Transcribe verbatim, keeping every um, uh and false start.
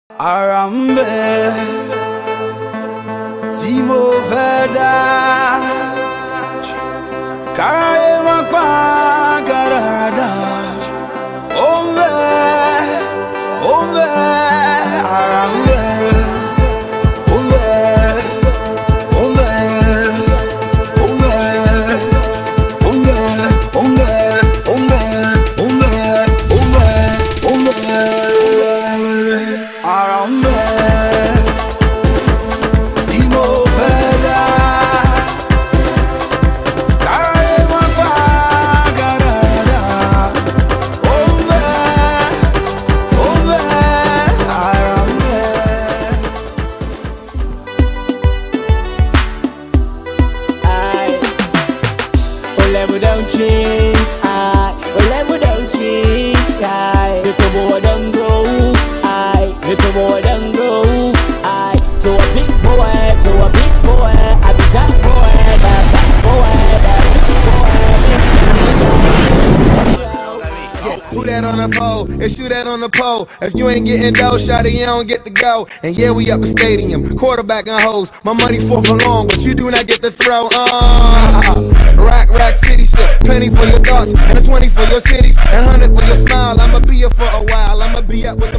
Arambe Timo Veda Karaye Makwa Garada Ombe Ombe Arambe Ombe Ombe Ombe Ombe Ombe Ombe Ombe Ombe Ombe Arambe Timo Veda Karaye Makwa Garada Ombe Ombe Arambe Aye, Olemu don't change. Aye, Olemu don't change. Aye, little boy don't grow. Aye, little boy don't grow. Aye, to a big boy, to a big boy. I be that boy, that that boy, that Who that on the pole? And shoot that on the pole. If you ain't getting dough, shawty, you don't get to go. And yeah, we up a stadium, quarterback and hoes. My money four for long, but you do not get to throw. Uh, rack, rack, city shit. Penny for your thoughts, and a twenty for your cities, and hundred for your smile. I'ma be here for a while. I'ma be up with the